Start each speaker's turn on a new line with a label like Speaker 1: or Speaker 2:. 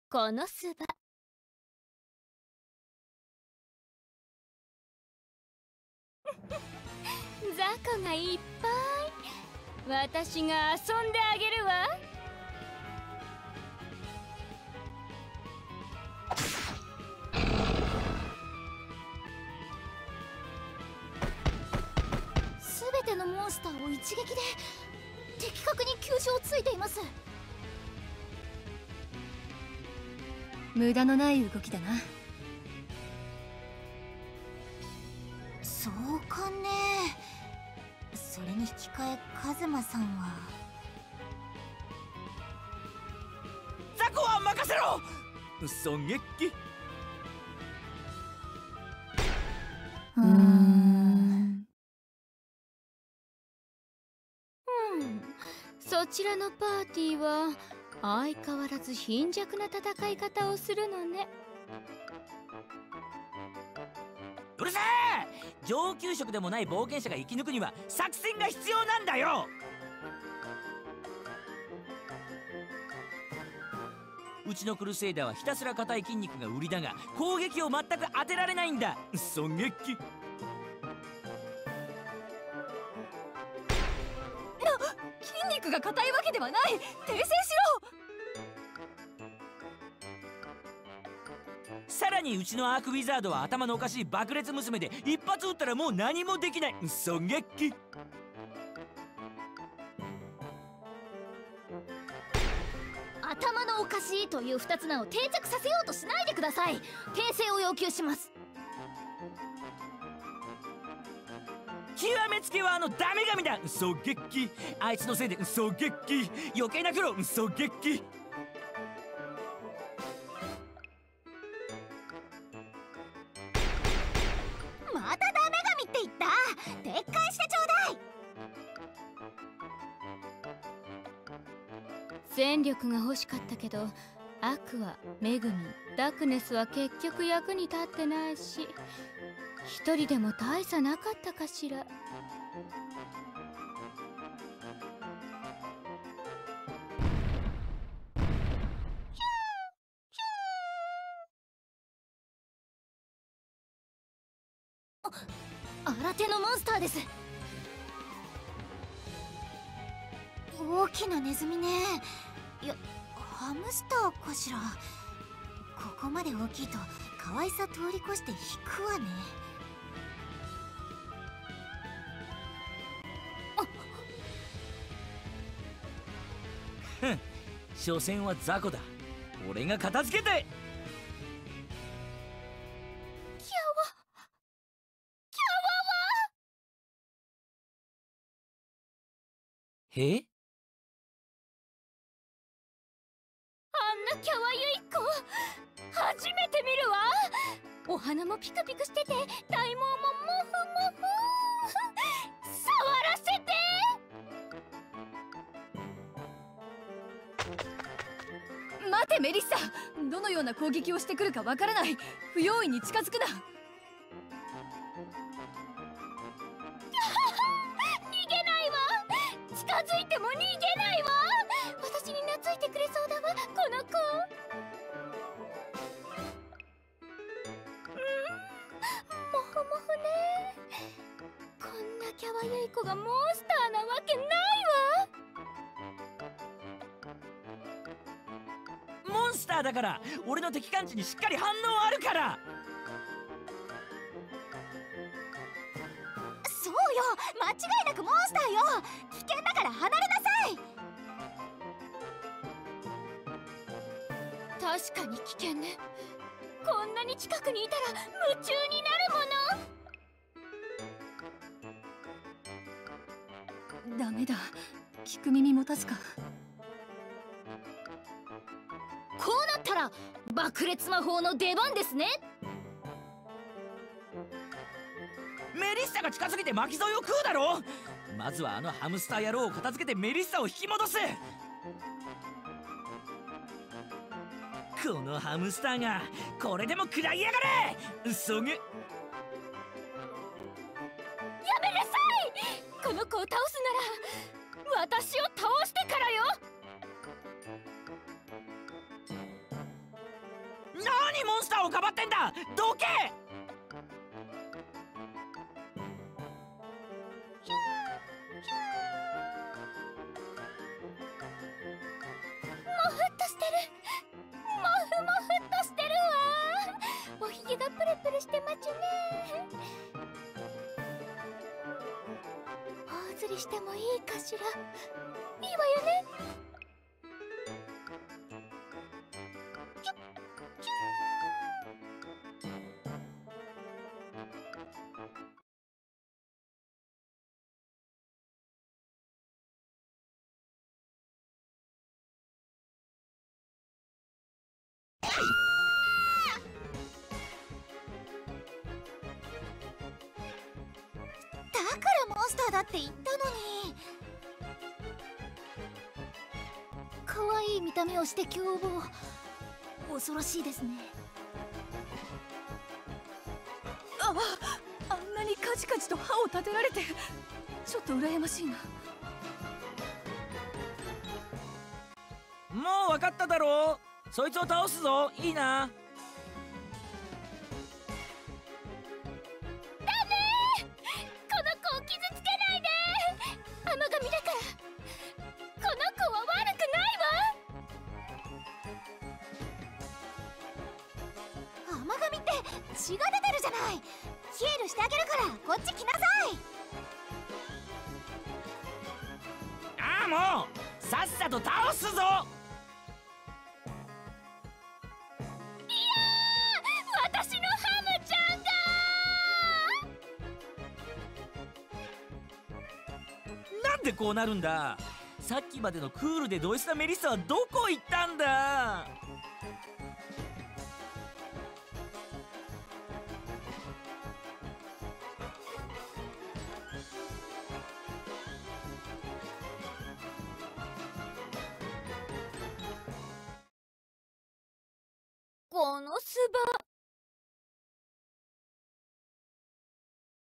Speaker 1: この巣場。雑魚がいっぱい。私が遊んであげるわ。
Speaker 2: すべてのモンスターを一撃で的確に急所をついています。
Speaker 3: 無駄のない動きだな。
Speaker 2: そうかね。それに引き換えカズマさんは。
Speaker 4: ザコは任せろ。狙撃。
Speaker 1: そちらのパーティーは相変わらず貧弱な戦い方をするのね。
Speaker 4: うるせえ！上級職でもない冒険者が生き抜くには作戦が必要なんだよ。うちのクルセイダーはひたすら硬い筋肉が売りだが攻撃を全く当てられないんだ。狙撃。
Speaker 3: 筋肉が硬いわけではない。訂正しろ。
Speaker 4: さらにうちのアークウィザードは頭のおかしい爆裂娘で一発撃ったらもう何もできない。狙撃。
Speaker 2: 頭のおかしいという二つ名を定着させようとしないでください。訂正を要求します。
Speaker 4: 極めつけはダメ神だ。狙撃。あいつのせいで狙撃。余計な苦労。狙撃。
Speaker 2: またダメ神って言った。撤回してちょうだい。
Speaker 1: 戦力が欲しかったけど、アクア、メグミ、ダクネスは結局役に立ってないし、一人でも大差なかったかしら。
Speaker 2: 新手のモンスターです。大きなネズミね。いや、ハムスターかしら。ここまで大きいと可愛さ通り越して引くわね。
Speaker 4: ふん、所詮は雑魚だ。俺が片付けて。え？
Speaker 1: あんなキャワユイ子初めて見るわ。お花もピクピクしてて、体毛もモフモフ。触らせて。
Speaker 3: 待てメリッサ、どのような攻撃をしてくるかわからない。不用意に近づくな。
Speaker 1: 逃げないわ。近づいても逃げないわ。私に懐いてくれそうだわ、この子。モフモフね。こんなキャワユイ子がモンスターなわけないわ。
Speaker 4: モンスターだから俺の敵感知にしっかり反応あるから。
Speaker 2: そうよ、間違いなくモンスターよ。危険だから離れなさい。
Speaker 1: 確かに危険ね。こんなに近くにいたら夢中になるもの。
Speaker 3: ダメだ、聞く耳持たすか。
Speaker 2: こうなったら爆裂魔法の出番ですね。
Speaker 4: メリッサが近づいて巻き添えを食うだろ。まずはハムスター野郎を片付けてメリッサを引き戻す。このハムスターがこれでも食らいやがれ。そげ。や
Speaker 1: めなさい。この子を倒すなら私を倒してからよ。
Speaker 4: 何モンスターをかばってんだ。どけ。
Speaker 1: もふっとしてる。もふもふっとしてるわ。おひげがプルプルしてまちゅね。頬ずりしてもいいかしら。いいわよね。
Speaker 2: だからモンスターだって言ったのに。可愛い見た目をして凶暴。恐ろしいですね。
Speaker 3: あんなにカチカチと歯を立てられてちょっと羨ましいな。
Speaker 4: もう分かっただろう。そいつを倒すぞ。いいな。
Speaker 1: ダメー。この子を傷つけないで。甘神だから。この子は悪くないわ。
Speaker 2: 甘神って血が出てるじゃない。ヒールしてあげるからこっち来なさい。
Speaker 4: ああ、もうさっさと倒すぞ。
Speaker 1: 私のハムちゃんが。
Speaker 4: なんでこうなるんだ。さっきまでのクールでド S なメリッサはどこ行ったんだ。
Speaker 1: このスバ